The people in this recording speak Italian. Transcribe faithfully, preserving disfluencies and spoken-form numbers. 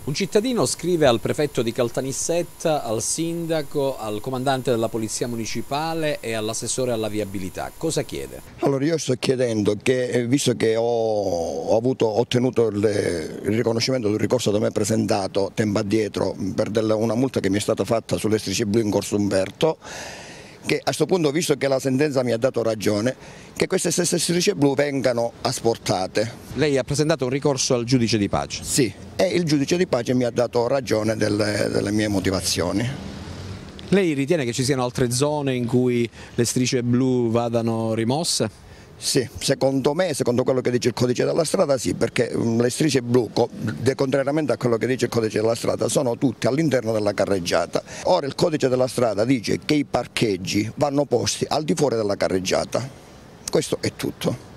Un cittadino scrive al prefetto di Caltanissetta, al sindaco, al comandante della polizia municipale e all'assessore alla viabilità. Cosa chiede? Allora io sto chiedendo che, visto che ho, ho avuto, ottenuto il, il riconoscimento di un ricorso da me presentato tempo addietro per della, una multa che mi è stata fatta sulle strisce blu in Corso Umberto, che a questo punto, visto che la sentenza mi ha dato ragione, che queste stesse strisce blu vengano asportate. Lei ha presentato un ricorso al giudice di pace? Sì, e il giudice di pace mi ha dato ragione delle, delle mie motivazioni. Lei ritiene che ci siano altre zone in cui le strisce blu vadano rimosse? Sì, secondo me, secondo quello che dice il codice della strada sì, perché le strisce blu, contrariamente a quello che dice il codice della strada, sono tutte all'interno della carreggiata. Ora il codice della strada dice che i parcheggi vanno posti al di fuori della carreggiata. Questo è tutto.